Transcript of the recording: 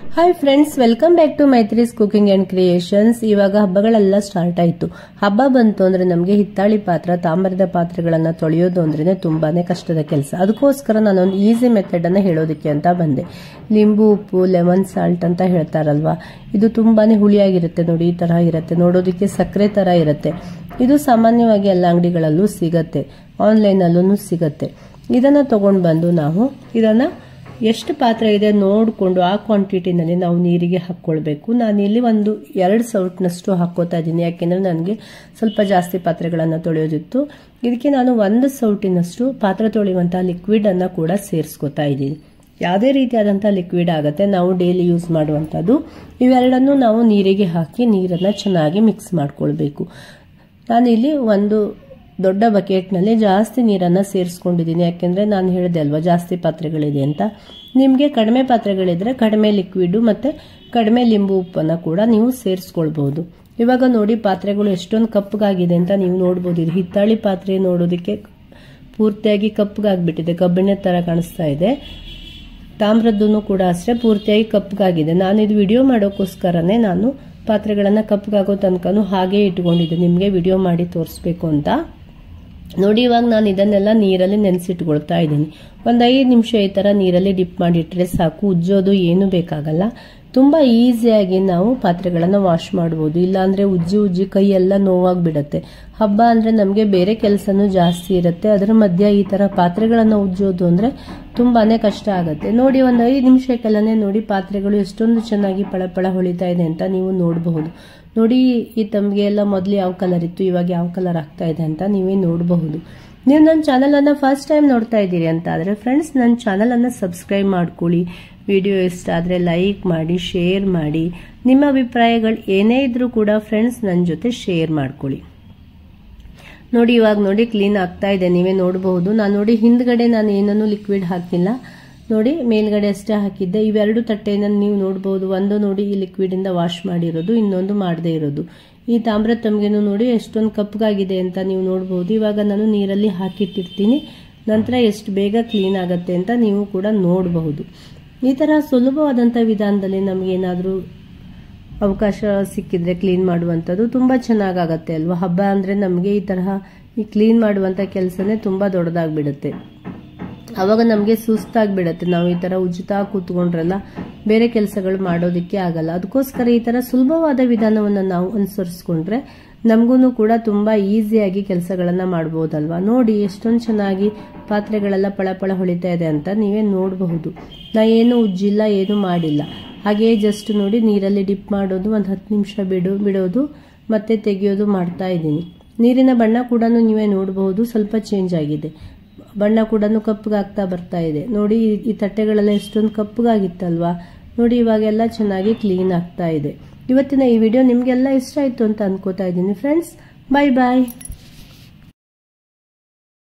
Hi friends, welcome back to Maitri's cooking and creations. ಇವಾಗ ಹಬ್ಬಗಳೆಲ್ಲ start ಆಯ್ತು. ಹಬ್ಬ ಬಂತು ಅಂದ್ರೆ ನಮಗೆ ಹಿತ್ತಾಳಿ ಪಾತ್ರ, ತಾಮ್ರದ ಪಾತ್ರೆಗಳನ್ನ ತೊಳೆಯೋದು ಅಂದ್ರೆ ತುಂಬಾನೇ ಕಷ್ಟದ ಕೆಲಸ. ಅದಕ್ಕೋಸ್ಕರ ನಾನೊಂದು ಈಸಿ ಮೆಥಡ್ ಅನ್ನ ಹೇಳೋದಕ್ಕೆ ಅಂತ ಬಂದೆ. ಲಿಂಬು ಉಪ್ಪು, ಲೆಮನ್ ಸಾಲ್ಟ್ ಅಂತ ಹೇಳ್ತಾರಲ್ವಾ, ಇದು ತುಂಬಾನೇ ಹುಳಿಯಾಗಿರುತ್ತೆ ನೋಡಿ. ಈ ತರ ಇರುತ್ತೆ, ನೋಡೋದಕ್ಕೆ ಸಕ್ಕರೆ ತರ ಇರುತ್ತೆ. ಇದು ಸಾಮಾನ್ಯವಾಗಿ ಎಲ್ಲ ಅಂಗಡಿಗಳಲ್ಲೂ ಸಿಗತ್ತೆ, ಆನ್ಲೈನ್ ಅಲ್ಲೂ ಸಿಗತ್ತೆ. ಇದನ್ನ ತಗೊಂಡು ಬಂದು ನಾವು ಇದನ್ನ ಎಷ್ಟು ಪಾತ್ರೆ ಇದೆ ನೋಡಿಕೊಂಡು ಆ ಕ್ವಾಂಟಿಟಿನಲ್ಲಿ ನಾವು ನೀರಿಗೆ ಹಾಕ್ಕೊಳ್ಬೇಕು. ನಾನಿಲ್ಲಿ ಒಂದು 2 ಸೌಟ್ನಷ್ಟು ಹಾಕೋತಾ ಇದ್ದೀನಿ, ಯಾಕೆಂದ್ರೆ ನನಗೆ ಸ್ವಲ್ಪ ಜಾಸ್ತಿ ಪಾತ್ರೆಗಳನ್ನು ತೊಳೆಯೋದಿತ್ತು. ಇದಕ್ಕೆ ನಾನು 1 ಸೌಟಿನಷ್ಟು ಪಾತ್ರೆ ತೊಳೆಯುವಂತಹ ಲಿಕ್ವಿಡ್ ಅನ್ನ ಕೂಡ ಸೇರಿಸ್ಕೊತಾ ಇದ್ದೀನಿ. ಯಾವುದೇ ರೀತಿಯಾದಂತಹ ಲಿಕ್ವಿಡ್ ಆಗುತ್ತೆ, ನಾವು ಡೈಲಿ ಯೂಸ್ ಮಾಡುವಂಥದ್ದು. ಇವೆರಡನ್ನು ನಾವು ನೀರಿಗೆ ಹಾಕಿ ನೀರನ್ನ ಚೆನ್ನಾಗಿ ಮಿಕ್ಸ್ ಮಾಡ್ಕೊಳ್ಬೇಕು. ನಾನಿಲ್ಲಿ ಒಂದು ದೊಡ್ಡ ಬಕೆಟ್ನಲ್ಲಿ ಜಾಸ್ತಿ ನೀರನ್ನ ಸೇರಿಸ್ಕೊಂಡಿದ್ದೀನಿ, ಯಾಕೆಂದ್ರೆ ನಾನು ಹೇಳಿದೆ ಅಲ್ವಾ ಜಾಸ್ತಿ ಪಾತ್ರೆಗಳಿದೆ ಅಂತ. ನಿಮಗೆ ಕಡಿಮೆ ಪಾತ್ರೆಗಳಿದ್ರೆ ಕಡಿಮೆ ಲಿಕ್ವಿಡ್ ಮತ್ತೆ ಕಡಿಮೆ ಲಿಂಬು ಉಪ್ಪನ್ನ ಕೂಡ ನೀವು ಸೇರಿಸ್ಕೊಳ್ಬಹುದು. ಇವಾಗ ನೋಡಿ ಪಾತ್ರೆಗಳು ಎಷ್ಟೊಂದು ಕಪ್ಪಗಾಗಿದೆ ಅಂತ ನೀವು ನೋಡ್ಬೋದು. ಇದು ಹಿತ್ತಾಳಿ ಪಾತ್ರೆ ನೋಡೋದಕ್ಕೆ ಪೂರ್ತಿಯಾಗಿ ಕಪ್ಪಗಾಗ್ಬಿಟ್ಟಿದೆ, ಕಬ್ಬಿಣದ ತರ ಕಾಣಿಸ್ತಾ ಇದೆ. ತಾಮ್ರದ್ದು ಕೂಡ ಅಷ್ಟೇ ಪೂರ್ತಿಯಾಗಿ ಕಪ್ಪಗಾಗಿದೆ. ನಾನು ಇದು ವಿಡಿಯೋ ಮಾಡೋಕ್ಕೋಸ್ಕರನೇ ನಾನು ಪಾತ್ರೆಗಳನ್ನ ಕಪ್ಪಗಾಗೋ ತನಕನೂ ಹಾಗೆ ಇಟ್ಕೊಂಡಿದ್ದೆ, ನಿಮಗೆ ವಿಡಿಯೋ ಮಾಡಿ ತೋರಿಸ್ಬೇಕು ಅಂತ. ನೋಡಿ ಇವಾಗ ನಾನು ಇದನ್ನೆಲ್ಲ ನೀರಲ್ಲಿ ನೆನೆಸಿಟ್ಕೊಳ್ತಾ ಇದ್ದೀನಿ. ಒಂದು 5 ನಿಮಿಷ ಈ ತರ ನೀರಲ್ಲಿ ಡಿಪ್ ಮಾಡಿಟ್ರೆ ಸಾಕು, ಉಜ್ಜೋದು ಏನು ಬೇಕಾಗಲ್ಲ. ತುಂಬಾ ಈಸಿಯಾಗಿ ನಾವು ಪಾತ್ರೆಗಳನ್ನ ವಾಶ್ ಮಾಡಬಹುದು. ಇಲ್ಲಾಂದ್ರೆ ಉಜ್ಜಿ ಕೈ ಎಲ್ಲ ನೋವಾಗ್ಬಿಡತ್ತೆ. ಹಬ್ಬ ಅಂದ್ರೆ ನಮ್ಗೆ ಬೇರೆ ಕೆಲಸನೂ ಜಾಸ್ತಿ ಇರುತ್ತೆ, ಅದರ ಮಧ್ಯ ಈ ತರ ಪಾತ್ರೆಗಳನ್ನ ಉಜ್ಜೋದು ಅಂದ್ರೆ ತುಂಬಾನೇ ಕಷ್ಟ ಆಗತ್ತೆ. ನೋಡಿ ಒಂದು 5 ನಿಮಿಷಕ್ಕೆಲ್ಲನೆ ನೋಡಿ ಪಾತ್ರೆಗಳು ಎಷ್ಟೊಂದು ಚೆನ್ನಾಗಿ ಪಳಪಳ ಹೊಳಿತಾ ಇದೆ ಅಂತ ನೀವು ನೋಡಬಹುದು. ನೋಡಿ ಈ ತಮ್ಗೆ ಎಲ್ಲ ಮೊದಲು ಯಾವ ಕಲರ್ ಇತ್ತು, ಇವಾಗ ಯಾವ ಕಲರ್ ಆಗ್ತಾ ಇದೆ ಅಂತ ನೀವೇ ನೋಡಬಹುದು. ನೀವು ನನ್ನ ಚಾನಲ್ ಅನ್ನ ಫಸ್ಟ್ ಟೈಮ್ ನೋಡ್ತಾ ಇದ್ದೀರಿ ಅಂತ ಆದ್ರೆ ಫ್ರೆಂಡ್ಸ್, ನನ್ನ ಚಾನಲ್ ಅನ್ನ ಸಬ್ಸ್ಕ್ರೈಬ್ ಮಾಡ್ಕೊಳ್ಳಿ. ವಿಡಿಯೋ ಇಷ್ಟ ಆದ್ರೆ ಲೈಕ್ ಮಾಡಿ, ಶೇರ್ ಮಾಡಿ. ನಿಮ್ಮ ಅಭಿಪ್ರಾಯಗಳು ಏನೇ ಇದ್ರೂ ಕೂಡ ಫ್ರೆಂಡ್ಸ್ ನನ್ನ ಜೊತೆ ಶೇರ್ ಮಾಡ್ಕೊಳ್ಳಿ. ನೋಡಿ ಇವಾಗ ನೋಡಿ ಕ್ಲೀನ್ ಆಗ್ತಾ ಇದೆ, ನೀವೇ ನೋಡಬಹುದು. ನಾನು ನೋಡಿ ಹಿಂದ್ಗಡೆ ನಾನು ಏನನ್ನೂ ಲಿಕ್ವಿಡ್ ಹಾಕಿಲ್ಲ, ನೋಡಿ ಮೇಲ್ಗಡೆ ಅಷ್ಟೇ ಹಾಕಿದ್ದೆ. ಇವೆರಡು ತಟ್ಟೆನ ನೀವು ನೋಡಬಹುದು. ಒಂದು ನೋಡಿ ಈ ಲಿಕ್ವಿಡ್ ಇಂದ ವಾಶ್ ಮಾಡಿರೋದು, ಇನ್ನೊಂದು ಮಾಡದೇ ಇರೋದು. ಈ ತಾಮ್ರ ತಮ್ಗೆನೂ ನೋಡಿ ಎಷ್ಟೊಂದು ಕಪ್ಪಗಾಗಿದೆ ಅಂತ ನೀವು ನೋಡಬಹುದು. ಇವಾಗ ನಾನು ನೀರಲ್ಲಿ ಹಾಕಿಟ್ಟಿರ್ತೀನಿ, ನಂತರ ಎಷ್ಟು ಬೇಗ ಕ್ಲೀನ್ ಆಗತ್ತೆ ಅಂತ ನೀವು ಕೂಡ ನೋಡಬಹುದು. ಈ ತರ ಸುಲಭವಾದಂತ ವಿಧಾನದಲ್ಲಿ ನಮ್ಗೆ ಏನಾದ್ರೂ ಅವಕಾಶ ಸಿಕ್ಕಿದ್ರೆ ಕ್ಲೀನ್ ಮಾಡುವಂಥದ್ದು ತುಂಬಾ ಚೆನ್ನಾಗಾಗತ್ತೆ ಅಲ್ವಾ. ಹಬ್ಬ ಅಂದ್ರೆ ನಮ್ಗೆ ಈ ತರಹ ಈ ಕ್ಲೀನ್ ಮಾಡುವಂತ ಕೆಲಸನೇ ತುಂಬಾ ದೊಡ್ಡದಾಗ್ಬಿಡುತ್ತೆ. ಅವಾಗ ನಮ್ಗೆ ಸುಸ್ತಾಗ್ಬಿಡತ್ತೆ, ನಾವು ಈ ತರ ಉಜ್ಜುತ್ತಾ ಕೂತ್ಕೊಂಡ್ರಲ್ಲ ಬೇರೆ ಕೆಲಸಗಳು ಮಾಡೋದಿಕ್ಕೆ ಆಗಲ್ಲ. ಅದಕ್ಕೋಸ್ಕರ ಈ ತರ ಸುಲಭವಾದ ವಿಧಾನವನ್ನ ನಾವು ಅನುಸರಿಸ್ಕೊಂಡ್ರೆ ನಮಗೂ ಕೂಡ ತುಂಬಾ ಈಸಿಯಾಗಿ ಕೆಲಸಗಳನ್ನ ಮಾಡಬಹುದಲ್ವಾ. ನೋಡಿ ಎಷ್ಟೊಂದು ಚೆನ್ನಾಗಿ ಪಾತ್ರೆಗಳೆಲ್ಲ ಪಳಪಳ ಹೊಳಿತಾ ಇದೆ ಅಂತ ನೀವೇ ನೋಡಬಹುದು. ನಾ ಏನು ಉಜ್ಜಿಲ್ಲ, ಏನು ಮಾಡಿಲ್ಲ, ಹಾಗೆಯೇ ಜಸ್ಟ್ ನೋಡಿ ನೀರಲ್ಲಿ ಡಿಪ್ ಮಾಡೋದು, ಒಂದು 10 ನಿಮಿಷ ಬಿಡೋದು ಮತ್ತೆ ತೆಗೆಯೋದು ಮಾಡ್ತಾ ಇದ್ದೀನಿ. ನೀರಿನ ಬಣ್ಣ ಕೂಡ ನೀವೇ ನೋಡಬಹುದು, ಸ್ವಲ್ಪ ಚೇಂಜ್ ಆಗಿದೆ. ಬಣ್ಣ ಕೂಡ ಕಪ್ಪಗಾಗ್ತಾ ಬರ್ತಾ ಇದೆ. ನೋಡಿ ಈ ತಟ್ಟೆಗಳೆಲ್ಲ ಎಷ್ಟೊಂದು ಕಪ್ಪಗಾಗಿತ್ತಲ್ವಾ. ನೋಡಿ ಇವಾಗೆಲ್ಲ ಚೆನ್ನಾಗಿ ಕ್ಲೀನ್ ಆಗ್ತಾ ಇದೆ. ಇವತ್ತಿನ ಈ ವಿಡಿಯೋ ನಿಮ್ಗೆಲ್ಲ ಇಷ್ಟ ಆಯ್ತು ಅಂತ ಅನ್ಕೋತಾ ಇದ್ದೀನಿ ಫ್ರೆಂಡ್ಸ್. ಬಾಯ್ ಬಾಯ್.